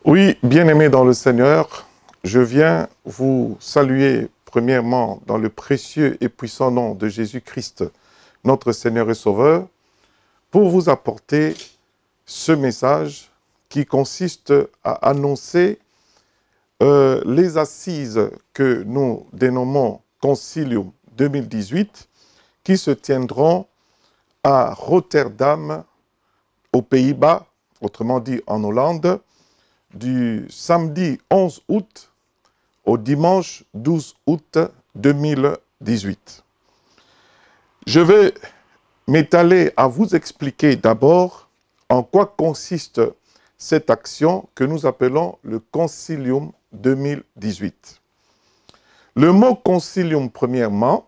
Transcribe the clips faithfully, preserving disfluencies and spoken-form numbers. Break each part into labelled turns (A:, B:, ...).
A: Oui, bien-aimés dans le Seigneur, je viens vous saluer premièrement dans le précieux et puissant nom de Jésus-Christ, notre Seigneur et Sauveur, pour vous apporter ce message qui consiste à annoncer euh, les assises que nous dénommons Concilium deux mille dix-huit, qui se tiendront à Rotterdam, aux Pays-Bas, autrement dit en Hollande, du samedi onze août au dimanche douze août deux mille dix-huit. Je vais m'étaler à vous expliquer d'abord en quoi consiste cette action que nous appelons le Concilium deux mille dix-huit. Le mot Concilium, premièrement,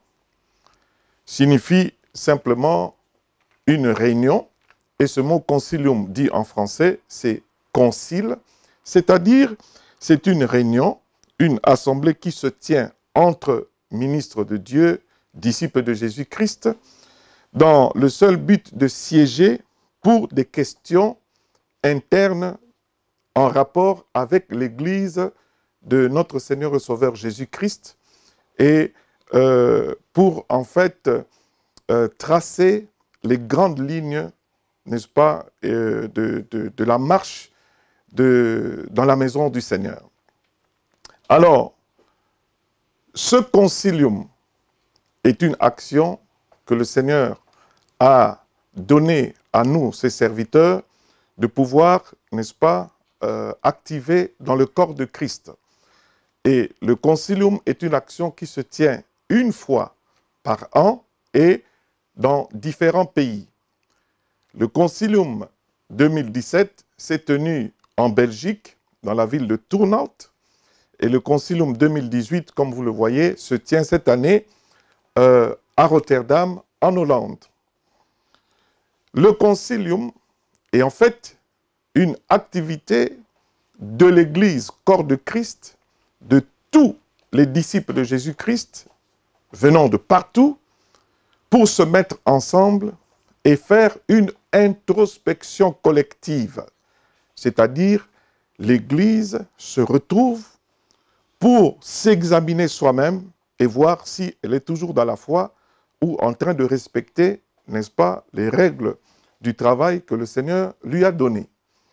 A: signifie simplement une réunion, et ce mot Concilium dit en français, c'est concile, c'est-à-dire c'est une réunion, une assemblée qui se tient entre ministres de Dieu, disciples de Jésus-Christ, dans le seul but de siéger pour des questions internes en rapport avec l'Église de notre Seigneur et Sauveur Jésus-Christ et euh, pour en fait euh, tracer les grandes lignes, n'est-ce pas, euh, de, de, de la marche de, dans la maison du Seigneur. Alors, ce concilium est une action que le Seigneur a donnée à nous, ses serviteurs, de pouvoir, n'est-ce pas, euh, activer dans le corps de Christ. Et le concilium est une action qui se tient une fois par an et dans différents pays. Le concilium deux mille dix-sept s'est tenu en Belgique, dans la ville de Turnhout, et le concilium deux mille dix-huit, comme vous le voyez, se tient cette année euh, à Rotterdam, en Hollande. Le concilium est en fait une activité de l'Église, corps de Christ, de tous les disciples de Jésus-Christ, venant de partout, pour se mettre ensemble et faire une introspection collective. C'est-à-dire, l'Église se retrouve pour s'examiner soi-même et voir si elle est toujours dans la foi ou en train de respecter, n'est-ce pas, les règles du travail que le Seigneur lui a donné.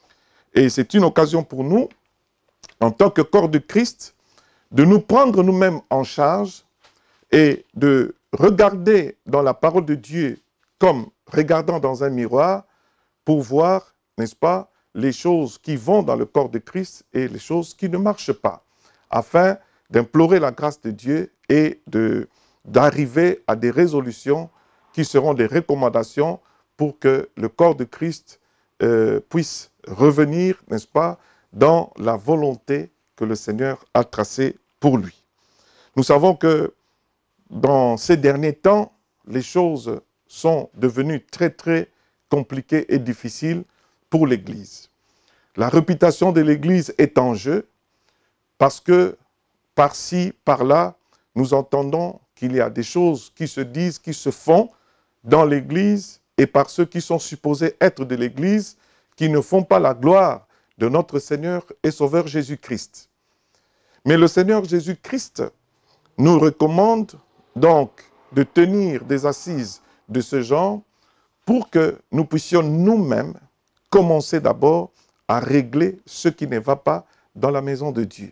A: Et c'est une occasion pour nous, en tant que corps de Christ, de nous prendre nous-mêmes en charge et de regarder dans la parole de Dieu comme regardant dans un miroir pour voir, n'est-ce pas, les choses qui vont dans le corps de Christ et les choses qui ne marchent pas, afin d'implorer la grâce de Dieu et de, d'arriver à des résolutions qui seront des recommandations pour que le corps de Christ euh, puisse revenir, n'est-ce pas, dans la volonté que le Seigneur a tracée pour lui. Nous savons que dans ces derniers temps, les choses sont devenues très très compliquées et difficiles pour l'Église. La réputation de l'Église est en jeu parce que par-ci, par-là, nous entendons qu'il y a des choses qui se disent, qui se font dans l'Église et par ceux qui sont supposés être de l'Église, qui ne font pas la gloire de notre Seigneur et Sauveur Jésus-Christ. Mais le Seigneur Jésus-Christ nous recommande donc de tenir des assises de ce genre pour que nous puissions nous-mêmes commencer d'abord à régler ce qui ne va pas dans la maison de Dieu.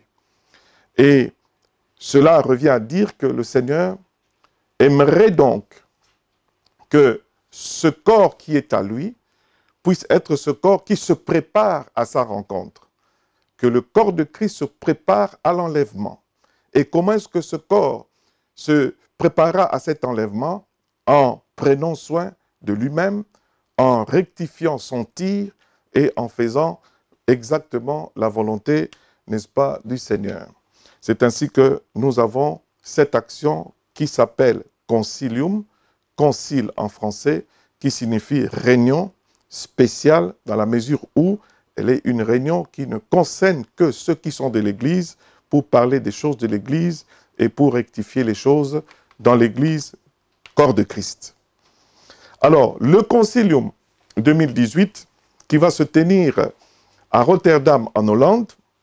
A: Et cela revient à dire que le Seigneur aimerait donc que ce corps qui est à lui puisse être ce corps qui se prépare à sa rencontre, que le corps de Christ se prépare à l'enlèvement. Et comment est-ce que ce corps se préparera à cet enlèvement? En prenant soin de lui-même, en rectifiant son tir et en faisant exactement la volonté, n'est-ce pas, du Seigneur. C'est ainsi que nous avons cette action qui s'appelle concilium, concile en français, qui signifie réunion spéciale dans la mesure où elle est une réunion qui ne concerne que ceux qui sont de l'Église pour parler des choses de l'Église et pour rectifier les choses dans l'Église, corps de Christ. Alors, le Concilium deux mille dix-huit, qui va se tenir à Rotterdam en Hollande,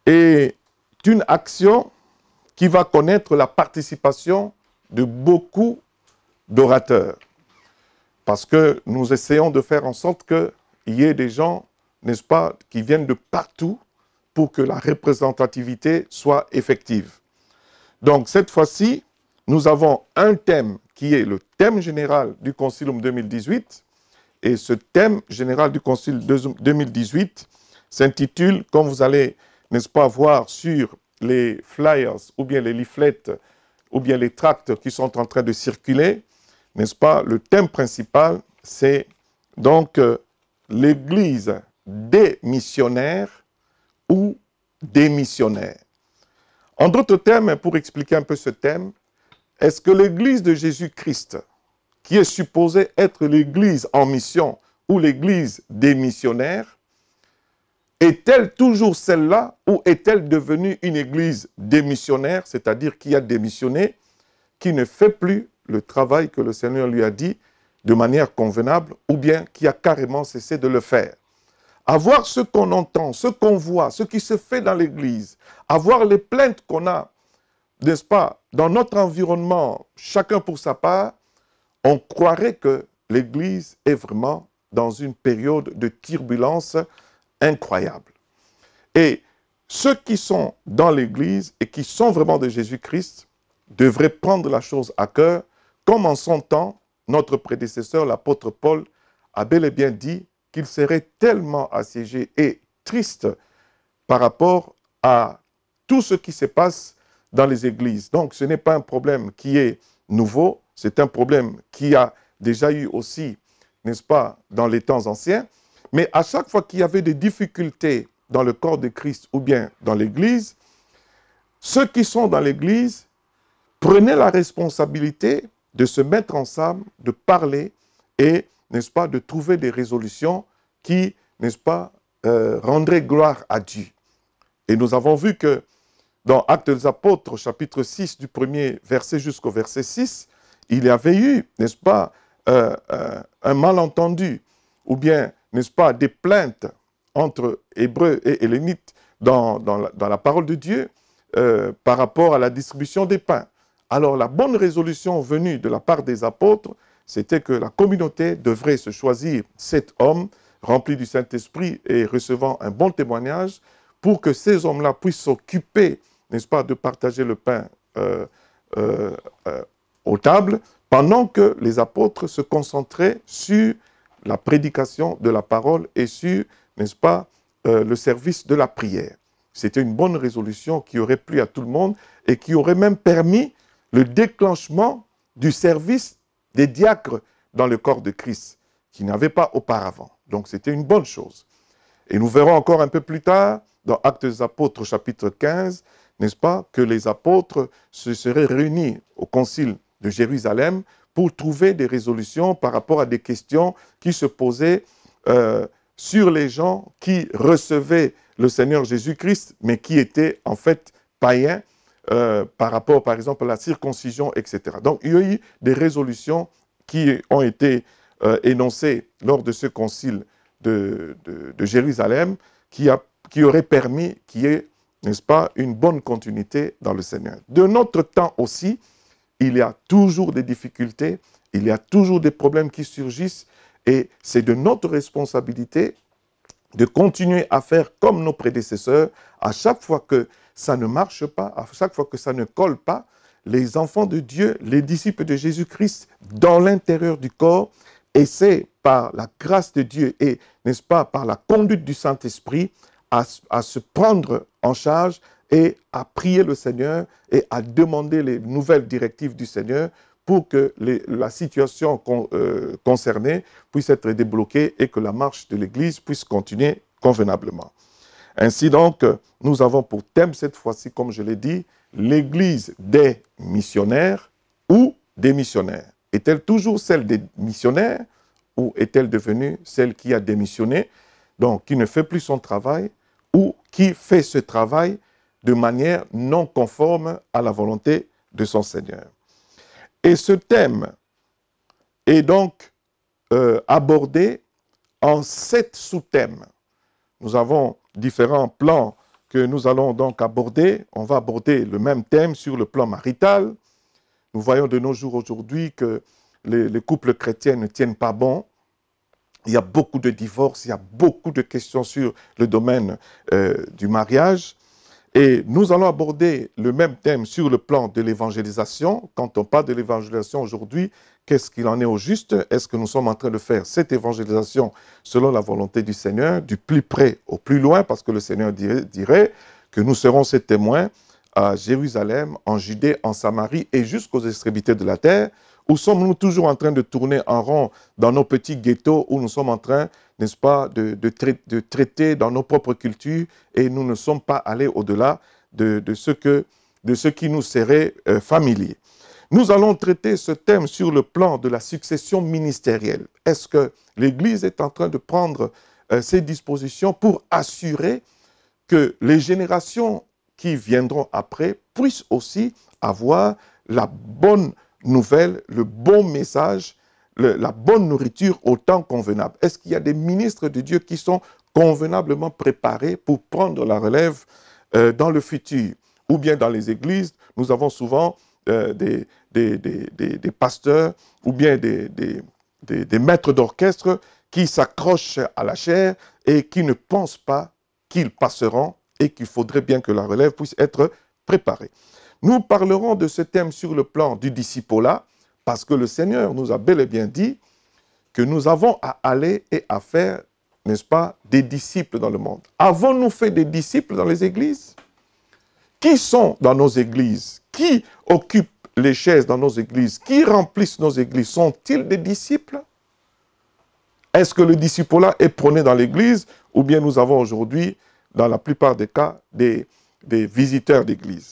A: est une action qui va connaître la participation de beaucoup d'orateurs. Parce que nous essayons de faire en sorte qu'il y ait des gens, n'est-ce pas, qui viennent de partout pour que la représentativité soit effective. Donc, cette fois-ci, nous avons un thème qui est le thème général du Concilium deux mille dix-huit. Et ce thème général du Concile deux mille dix-huit s'intitule, comme vous allez, n'est-ce pas, voir sur les flyers ou bien les leaflets ou bien les tracts qui sont en train de circuler, n'est-ce pas, le thème principal, c'est donc euh, l'Église des missionnaires ou des missionnaires. En d'autres termes, pour expliquer un peu ce thème, est-ce que l'Église de Jésus-Christ, qui est supposée être l'Église en mission ou l'Église des missionnaires, est-elle toujours celle-là ou est-elle devenue une Église des missionnaires, c'est-à-dire qui a démissionné, qui ne fait plus le travail que le Seigneur lui a dit de manière convenable ou bien qui a carrément cessé de le faire? Avoir ce qu'on entend, ce qu'on voit, ce qui se fait dans l'Église, avoir les plaintes qu'on a, n'est-ce pas, dans notre environnement, chacun pour sa part, on croirait que l'Église est vraiment dans une période de turbulence incroyable. Et ceux qui sont dans l'Église et qui sont vraiment de Jésus-Christ devraient prendre la chose à cœur, comme en son temps, notre prédécesseur, l'apôtre Paul, a bel et bien dit qu'il serait tellement assiégé et triste par rapport à tout ce qui se passe dans les églises. Donc, ce n'est pas un problème qui est nouveau, c'est un problème qui a déjà eu aussi, n'est-ce pas, dans les temps anciens. Mais à chaque fois qu'il y avait des difficultés dans le corps de Christ ou bien dans l'église, ceux qui sont dans l'église prenaient la responsabilité de se mettre ensemble, de parler et, n'est-ce pas, de trouver des résolutions qui, n'est-ce pas, euh, rendraient gloire à Dieu. Et nous avons vu que dans Actes des Apôtres, chapitre six, du premier verset jusqu'au verset six, il y avait eu, n'est-ce pas, euh, euh, un malentendu, ou bien, n'est-ce pas, des plaintes entre Hébreux et Hellénites dans, dans, la, dans la parole de Dieu euh, par rapport à la distribution des pains. Alors, la bonne résolution venue de la part des apôtres, c'était que la communauté devrait se choisir sept hommes remplis du Saint-Esprit et recevant un bon témoignage pour que ces hommes-là puissent s'occuper, n'est-ce pas, de partager le pain euh, euh, euh, aux tables, pendant que les apôtres se concentraient sur la prédication de la parole et sur, n'est-ce pas, euh, le service de la prière. C'était une bonne résolution qui aurait plu à tout le monde et qui aurait même permis le déclenchement du service des diacres dans le corps de Christ, qui n'avait pas auparavant. Donc c'était une bonne chose. Et nous verrons encore un peu plus tard, dans Actes des Apôtres, chapitre quinze, n'est-ce pas, que les apôtres se seraient réunis au concile de Jérusalem pour trouver des résolutions par rapport à des questions qui se posaient euh, sur les gens qui recevaient le Seigneur Jésus-Christ, mais qui étaient en fait païens euh, par rapport, par exemple, à la circoncision, et cetera. Donc, il y a eu des résolutions qui ont été euh, énoncées lors de ce concile de, de, de Jérusalem qui, a, qui aurait permis qu'il y ait, n'est-ce pas, une bonne continuité dans le Seigneur. De notre temps aussi, il y a toujours des difficultés, il y a toujours des problèmes qui surgissent et c'est de notre responsabilité de continuer à faire comme nos prédécesseurs. À chaque fois que ça ne marche pas, à chaque fois que ça ne colle pas, les enfants de Dieu, les disciples de Jésus-Christ, dans l'intérieur du corps, essaient par la grâce de Dieu et, n'est-ce pas, par la conduite du Saint-Esprit, à, à se prendre en charge et à prier le Seigneur et à demander les nouvelles directives du Seigneur pour que les, la situation con, euh, concernée puisse être débloquée et que la marche de l'Église puisse continuer convenablement. Ainsi donc, nous avons pour thème cette fois-ci, comme je l'ai dit, l'Église des missionnaires ou des missionnaires. Est-elle toujours celle des missionnaires ou est-elle devenue celle qui a démissionné, donc qui ne fait plus son travail ou qui fait ce travail de manière non conforme à la volonté de son Seigneur? Et ce thème est donc euh, abordé en sept sous-thèmes. Nous avons différents plans que nous allons donc aborder. On va aborder le même thème sur le plan marital. Nous voyons de nos jours aujourd'hui que les, les couples chrétiens ne tiennent pas bon. Il y a beaucoup de divorces, il y a beaucoup de questions sur le domaine euh, du mariage. Et nous allons aborder le même thème sur le plan de l'évangélisation. Quand on parle de l'évangélisation aujourd'hui, qu'est-ce qu'il en est au juste? Est-ce que nous sommes en train de faire cette évangélisation selon la volonté du Seigneur, du plus près au plus loin? Parce que le Seigneur dirait, dirait que nous serons ses témoins à Jérusalem, en Judée, en Samarie et jusqu'aux extrémités de la terre. Ou sommes-nous toujours en train de tourner en rond dans nos petits ghettos où nous sommes en train, n'est-ce pas, de, de, trai de traiter dans nos propres cultures et nous ne sommes pas allés au-delà de, de, ce que, de ce qui nous serait euh, familier. Nous allons traiter ce thème sur le plan de la succession ministérielle. Est-ce que l'Église est en train de prendre euh, ses dispositions pour assurer que les générations qui viendront après puissent aussi avoir la bonne nouvelle, le bon message, le, la bonne nourriture au temps convenable? Est-ce qu'il y a des ministres de Dieu qui sont convenablement préparés pour prendre la relève euh, dans le futur? Ou bien dans les églises, nous avons souvent euh, des, des, des, des, des pasteurs ou bien des, des, des, des maîtres d'orchestre qui s'accrochent à la chair et qui ne pensent pas qu'ils passeront et qu'il faudrait bien que la relève puisse être préparée. Nous parlerons de ce thème sur le plan du discipolat, parce que le Seigneur nous a bel et bien dit que nous avons à aller et à faire, n'est-ce pas, des disciples dans le monde. Avons-nous fait des disciples dans les églises? Qui sont dans nos églises? Qui occupent les chaises dans nos églises? Qui remplissent nos églises? Sont-ils des disciples? Est-ce que le discipolat est prôné dans l'église? Ou bien nous avons aujourd'hui, dans la plupart des cas, des, des visiteurs d'église?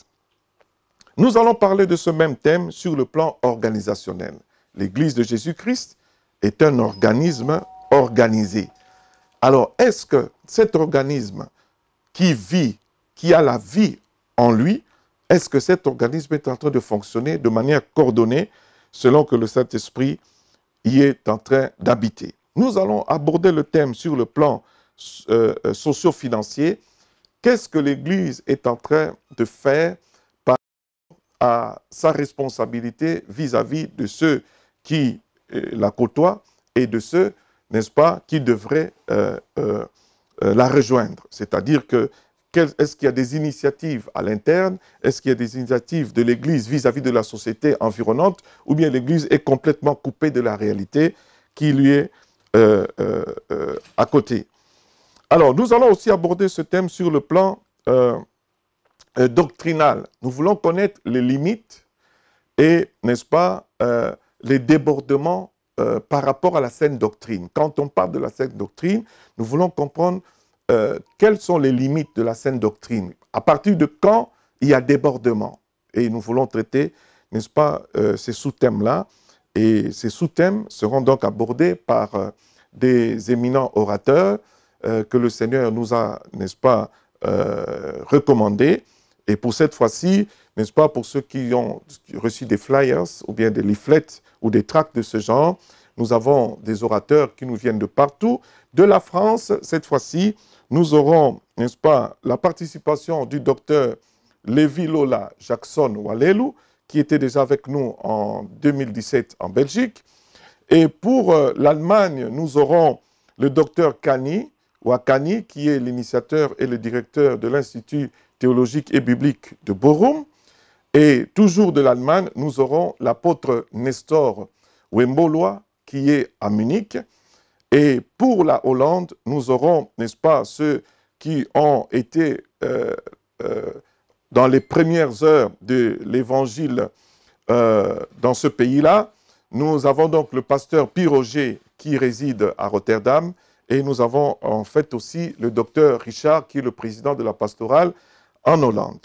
A: Nous allons parler de ce même thème sur le plan organisationnel. L'Église de Jésus-Christ est un organisme organisé. Alors, est-ce que cet organisme qui vit, qui a la vie en lui, est-ce que cet organisme est en train de fonctionner de manière coordonnée selon que le Saint-Esprit y est en train d'habiter? Nous allons aborder le thème sur le plan euh, socio-financier. Qu'est-ce que l'Église est en train de faire à sa responsabilité vis-à-vis de ceux qui euh, la côtoient et de ceux, n'est-ce pas, qui devraient euh, euh, euh, la rejoindre. C'est-à-dire que, est-ce qu'il y a des initiatives à l'interne? Est-ce qu'il y a des initiatives de l'Église vis-à-vis de la société environnante? Ou bien l'Église est complètement coupée de la réalité qui lui est euh, euh, euh, à côté? Alors, nous allons aussi aborder ce thème sur le plan euh, Euh, doctrinal. Nous voulons connaître les limites et, n'est-ce pas, euh, les débordements euh, par rapport à la saine doctrine. Quand on parle de la saine doctrine, nous voulons comprendre euh, quelles sont les limites de la saine doctrine. À partir de quand il y a débordement? Et nous voulons traiter, n'est-ce pas, euh, ces sous-thèmes-là. Et ces sous-thèmes seront donc abordés par euh, des éminents orateurs euh, que le Seigneur nous a, n'est-ce pas, euh, recommandés. Et pour cette fois-ci, n'est-ce pas, pour ceux qui ont reçu des flyers ou bien des leaflets ou des tracts de ce genre, nous avons des orateurs qui nous viennent de partout. De la France, cette fois-ci, nous aurons, n'est-ce pas, la participation du docteur Lévi Lola Jackson Walelu, qui était déjà avec nous en deux mille dix-sept en Belgique. Et pour euh, l'Allemagne, nous aurons le docteur Kani, Wakani, qui est l'initiateur et le directeur de l'Institut théologique et biblique de Bochum. Et toujours de l'Allemagne, nous aurons l'apôtre Nestor Wemboloa, qui est à Munich. Et pour la Hollande, nous aurons, n'est-ce pas, ceux qui ont été euh, euh, dans les premières heures de l'évangile euh, dans ce pays-là. Nous avons donc le pasteur Piroger qui réside à Rotterdam. Et nous avons en fait aussi le docteur Richard, qui est le président de la pastorale en Hollande.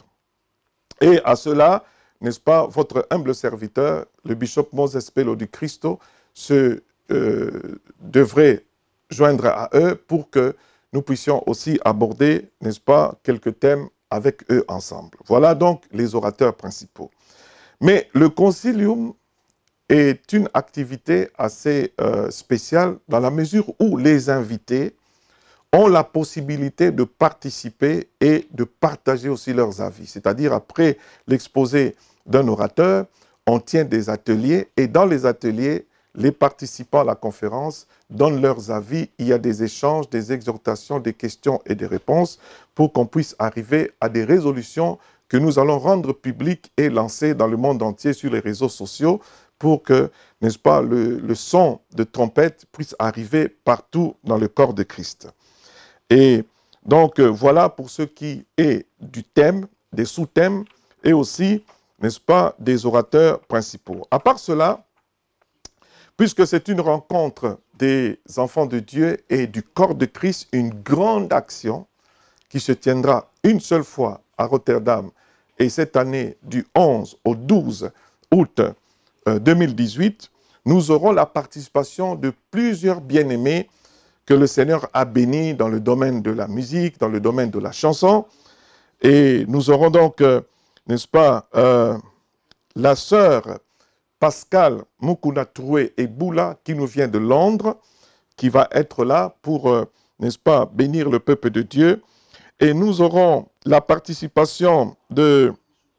A: Et à cela, n'est-ce pas, votre humble serviteur, le bishop Moses Pello du Christo, se euh, devrait joindre à eux pour que nous puissions aussi aborder, n'est-ce pas, quelques thèmes avec eux ensemble. Voilà donc les orateurs principaux. Mais le concilium est une activité assez euh, spéciale dans la mesure où les invités ont la possibilité de participer et de partager aussi leurs avis. C'est-à-dire, après l'exposé d'un orateur, on tient des ateliers et dans les ateliers, les participants à la conférence donnent leurs avis. Il y a des échanges, des exhortations, des questions et des réponses pour qu'on puisse arriver à des résolutions que nous allons rendre publiques et lancer dans le monde entier sur les réseaux sociaux pour que, n'est-ce pas, le, le son de trompette puisse arriver partout dans le corps de Christ. Et donc, voilà pour ce qui est du thème, des sous-thèmes et aussi, n'est-ce pas, des orateurs principaux. À part cela, puisque c'est une rencontre des enfants de Dieu et du corps de Christ, une grande action qui se tiendra une seule fois à Rotterdam et cette année du onze au douze août deux mille dix-huit, nous aurons la participation de plusieurs bien-aimés que le Seigneur a bénis dans le domaine de la musique, dans le domaine de la chanson. Et nous aurons donc, euh, n'est-ce pas, euh, la sœur Pascal Mukuna Troué et Boula, qui nous vient de Londres, qui va être là pour, euh, n'est-ce pas, bénir le peuple de Dieu. Et nous aurons la participation de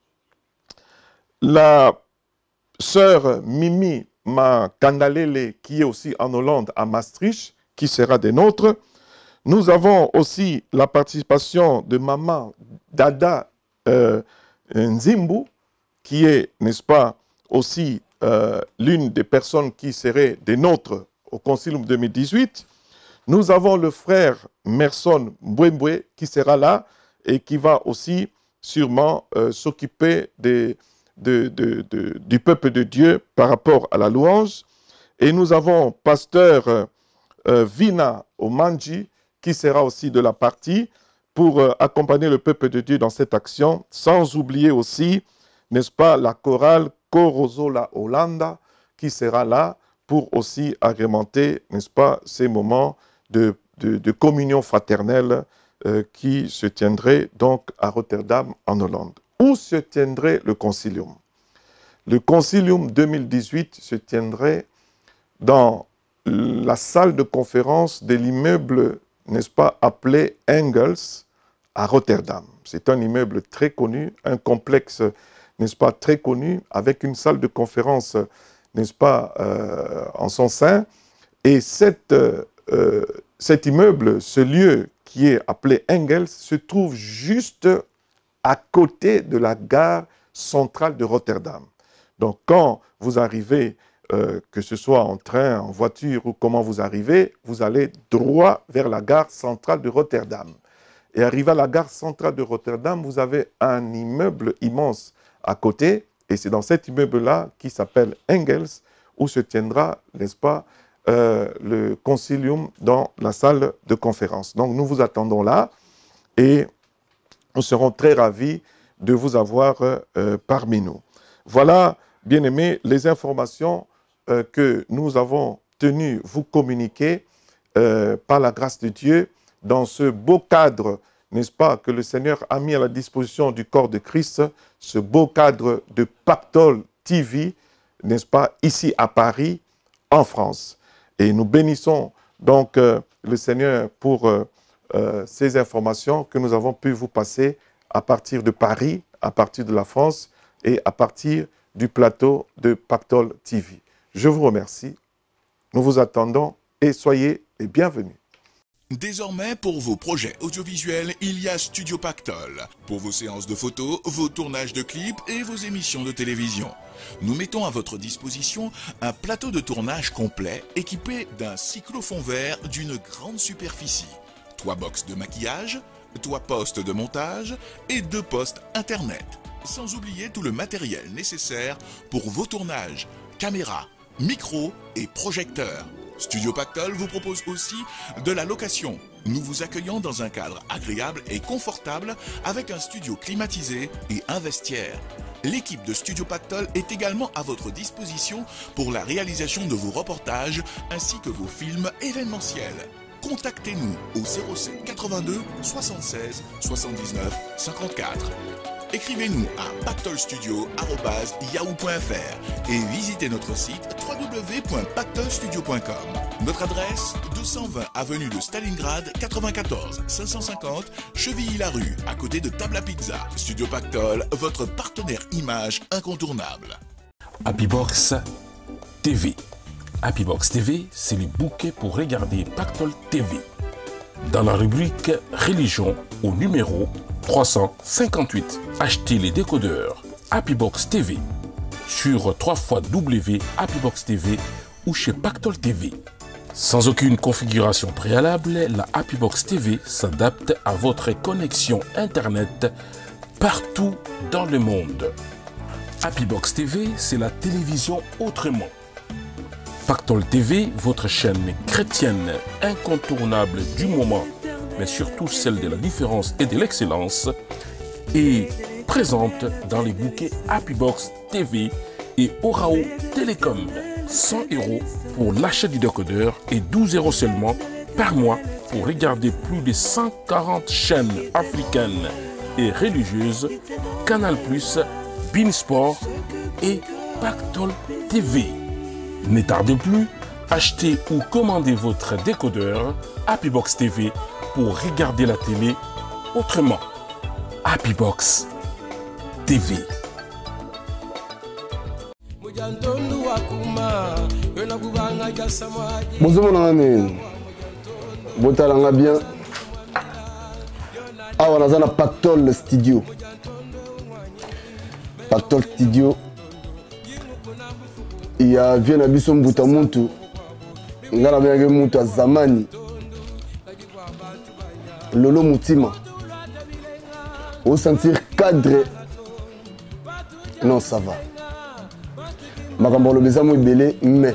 A: la sœur Mimi Makandalele, qui est aussi en Hollande, à Maastricht, qui sera des nôtres. Nous avons aussi la participation de maman Dada euh, Nzimbu, qui est, n'est-ce pas, aussi euh, l'une des personnes qui serait des nôtres au Concilium deux mille dix-huit. Nous avons le frère Merson Mbwembwe qui sera là et qui va aussi sûrement euh, s'occuper des, de, de, de, du peuple de Dieu par rapport à la louange. Et nous avons pasteur euh, euh, Vina Omanji qui sera aussi de la partie pour euh, accompagner le peuple de Dieu dans cette action, sans oublier aussi, n'est-ce pas, la chorale Korozola Hollanda qui sera là pour aussi agrémenter, n'est-ce pas, ces moments de, de, de communion fraternelle euh, qui se tiendraient donc à Rotterdam en Hollande. Où se tiendrait le concilium? Le concilium deux mille dix-huit se tiendrait dans la salle de conférence de l'immeuble, n'est-ce pas, appelé Engels à Rotterdam. C'est un immeuble très connu, un complexe, n'est-ce pas, très connu, avec une salle de conférence, n'est-ce pas, euh, en son sein. Et cette, euh, cet immeuble, ce lieu qui est appelé Engels, se trouve juste à côté de la gare centrale de Rotterdam. Donc, quand vous arrivez, euh, que ce soit en train, en voiture ou comment vous arrivez, vous allez droit vers la gare centrale de Rotterdam. Et arrivé à la gare centrale de Rotterdam, vous avez un immeuble immense à côté, et c'est dans cet immeuble-là, qui s'appelle Engels, où se tiendra, n'est-ce pas, euh, le concilium dans la salle de conférence. Donc, nous vous attendons là, et nous serons très ravis de vous avoir euh, parmi nous. Voilà, bien-aimés, les informations euh, que nous avons tenu vous communiquer euh, par la grâce de Dieu dans ce beau cadre, n'est-ce pas, que le Seigneur a mis à la disposition du corps de Christ, ce beau cadre de Pactole T V, n'est-ce pas, ici à Paris, en France. Et nous bénissons donc euh, le Seigneur pour euh, euh, ces informations que nous avons pu vous passer à partir de Paris, à partir de la France et à partir du plateau de Pactole T V. Je vous remercie, nous vous attendons et soyez les bienvenus.
B: Désormais, pour vos projets audiovisuels, il y a Studio Pactole. Pour vos séances de photos, vos tournages de clips et vos émissions de télévision. Nous mettons à votre disposition un plateau de tournage complet équipé d'un cyclofond vert d'une grande superficie. Trois box de maquillage, trois postes de montage et deux postes internet. Sans oublier tout le matériel nécessaire pour vos tournages, caméras, micros et projecteurs. Studio Pactole vous propose aussi de la location. Nous vous accueillons dans un cadre agréable et confortable avec un studio climatisé et un vestiaire. L'équipe de Studio Pactole est également à votre disposition pour la réalisation de vos reportages ainsi que vos films événementiels. Contactez-nous au zéro sept quatre-vingt-deux soixante-seize soixante-dix-neuf cinquante-quatre. Écrivez-nous à pactolstudio arobase yahoo point fr et visitez notre site w w w point pactolstudio point com. Notre adresse deux cent vingt avenue de Stalingrad quatre-vingt-quatorze cinq cent cinquante Chevilly-la-Rue, à côté de Table à Pizza. Studio Pactol, votre partenaire image incontournable.
C: Happybox T V. Happybox T V, c'est le bouquet pour regarder Pactol T V. Dans la rubrique Religion, au numéro trois cent cinquante-huit, achetez les décodeurs Happybox T V sur w w w point happybox t v ou chez Pactol T V. Sans aucune configuration préalable, la Happybox T V s'adapte à votre connexion Internet partout dans le monde. Happybox T V, c'est la télévision autrement. Pactol T V, votre chaîne chrétienne incontournable du moment, mais surtout celle de la différence et de l'excellence, est présente dans les bouquets Happybox T V et Orao Télécom. cent euros pour l'achat du décodeur et douze euros seulement par mois pour regarder plus de cent quarante chaînes africaines et religieuses, Canal plus, Beansport et Pactol T V. Ne tardez plus, achetez ou commandez votre décodeur Happybox T V pour regarder la télé autrement. Happybox T V.
D: Bonjour mon ami, botalanga bien. Ah, on a un Pactol Studio. Pactol Studio. Il y a bien abisso mbuta muntu. Ngala bien muntu a zamani. Lolo mutima. Au sentir cadre. Non, ça va. Makambo lo beza mo belé mais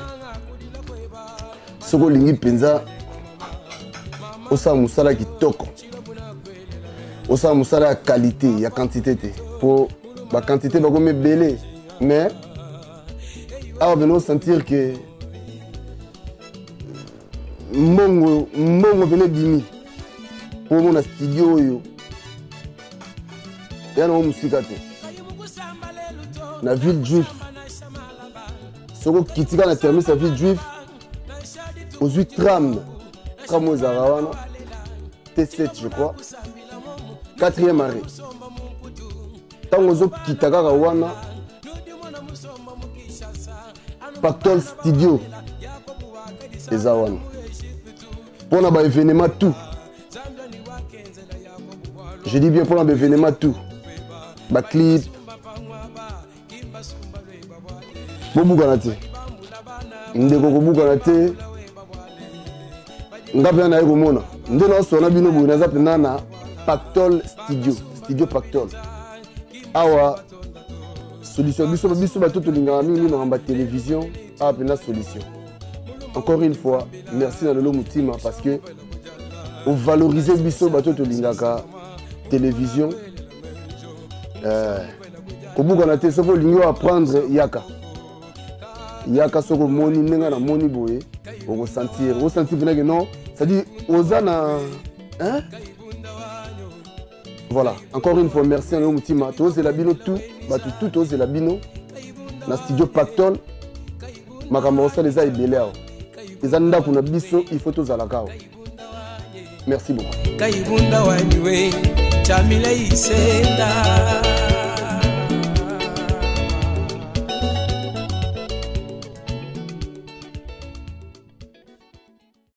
D: soko lingi penza osa musala kitoko. Osa musala ya qualité, ya quantité te. Pour la quantité va comme belé mais ah venons sentir que mongo mongo venait dimi pour mon studio yo. Ya no musika te. La ville juive. Soko kitika na termine sa ville juive. Aux huit trams. Tram aux Arawana. T sept je crois. Quatrième arrêt. Tant aux autres kitaka wana. Pactol Studio. Les Arawana. Pour un événement tout. Je dis bien pour un événement tout. Ba clip. Bobuka te. Ndeko kobuka te. Ngapya na yeko mona. Ndeno sona bino bu na zapena na Pactol Studio, Studio Pactol. Awa solution biso biso ba toto linga mingi na ngamba télévision, a pena solution. Encore une fois, merci à Lolo Mutima parce que vous valorisez biso ba toto lingaka télévision. Euh kobuka na te soko lingo apprendre yaka. Yaka soko moni nenga na moni boye au sentir au sentir que non ça dit ozana hein voilà encore une fois merci à Lolo Mutima to c'est la bino tout ba tout tout c'est la bino na studio Pactol makambo ça les a ebele awo ezanda kuna biso il faut tous alaka awo merci beaucoup
E: kaibunda waniwe chamile isenda